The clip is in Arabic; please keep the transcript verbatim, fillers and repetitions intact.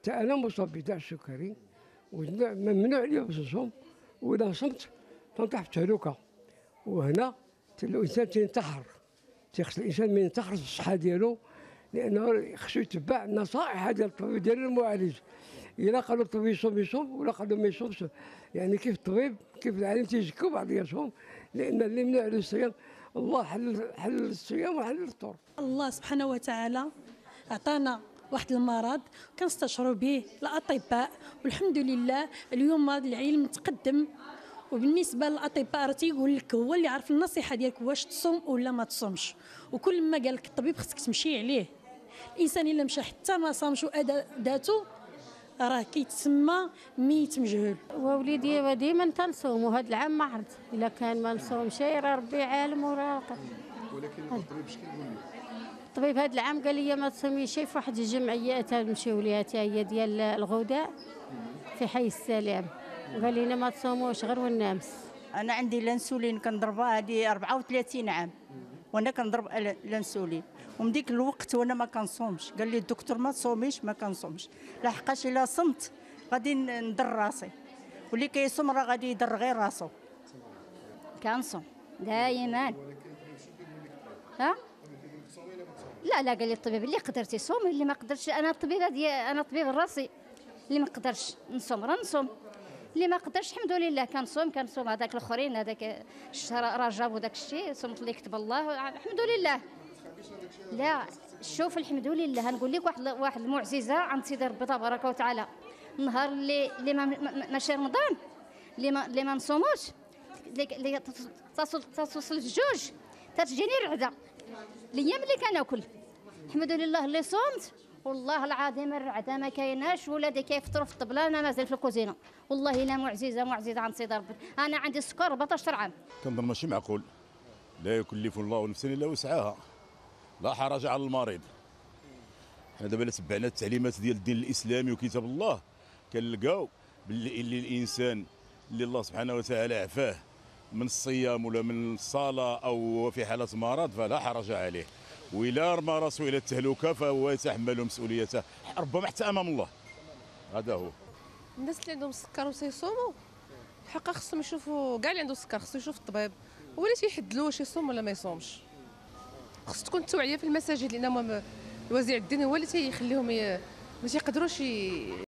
حتى انا مصاب بداء السكري وممنوع عليا باش نصوم، واذا صمت تنطيح في التهلكه. وهنا الانسان تينتحر، تيخص الانسان ما ينتحرش الصحه ديالو، لانه خصو يتبع النصائح ديال الطبيب ديال المعالج. الا قالوا الطبيب يصوم يصوم، ولا قالوا ما يصومش. يعني كيف الطبيب كيف العالم تيزكوا بعضياتهم، لان اللي منع على الصيام الله حل حل الصيام وحل الفطور. الله سبحانه وتعالى عطانا واحد المرض كنستشعروا به الاطباء، والحمد لله اليوم هذا العلم تقدم. وبالنسبه للاطباء راه تيقول لك هو اللي عارف النصيحه ديالك واش تصوم ولا ما تصومش، وكل ما قال لك الطبيب خصك تمشي عليه. الانسان الا مشى حتى ما صامش وادى ذاته راه كيتسمى ميت مجهول. ووليدي ديما تنصوم، وهذا العام ما عرفت الا كان ما نصومش راه ربي عالم وراقب. ولكن الطبيب اش كيقول لك؟ الطبيب هذا العام قال لي ما تصوميش في واحد الجمعيه تنمشيو ليها حتى هي ديال الغداء في حي السلام، قال لنا ما تصوموش غير والنامس. انا عندي الانسولين كنضربها هذه أربعة وثلاثين عام وانا كنضرب الانسولين، ومن ديك الوقت وانا ما كنصومش. قال لي الدكتور ما تصوميش، ما كنصومش لحقاش الا صمت غادي ندر راسي، واللي كيصوم راه غادي يضر غير راسو. كنصوم دائما. ها لا لا قال لي الطبيب اللي قدرتي صومي، اللي ما قدرتش انا الطبيبه ديال انا طبيب راسي، اللي ما قدرش نصوم راه نصوم، اللي ما قدرش الحمد لله كنصوم كنصوم. هذاك الاخرين هذاك الشهر رجب وداك الشيء صمت اللي كتب الله الحمد لله. لا شوف الحمد لله نقول لك واحد واحد المعجزه عند سيدي ربي تبارك وتعالى. النهار اللي اللي ما ماشي رمضان اللي ما اللي ما نصوموش اللي تصل تصل الجوج تتجيني الرعده الايام اللي كناكل. الحمد لله اللي صومت والله العظيم الرعده ما كايناش، ولادي كيفطروا في الطبله انا مازال في الكوزينه. والله لا معجزه معجزه عند سيدي ربي. انا عندي السكر أربعطاش عام. كنظن ماشي معقول، لا يكلف الله نفسا الا وسعها، لا حرج على المريض. حنا دابا تبعنا التعليمات ديال الدين الاسلامي وكتاب الله كنلقاو باللي اللي الانسان اللي الله سبحانه وتعالى عفاه من الصيام ولا من الصلاه او في حاله مرض فلا حرج عليه، وإلا رمى راسو الى التهلكه فهو يتحمل مسؤوليته ربما حتى امام الله. هذا هو. الناس اللي عندهم السكر وتيصوموا الحق خصهم يشوفوا كاع اللي عنده السكر خصو يشوف الطبيب هو اللي تيحدد له واش يصوم ولا ما يصومش. خص تكون التوعيه في المساجد، لان الوزير الدين هو اللي تيخليهم ما تيقدروش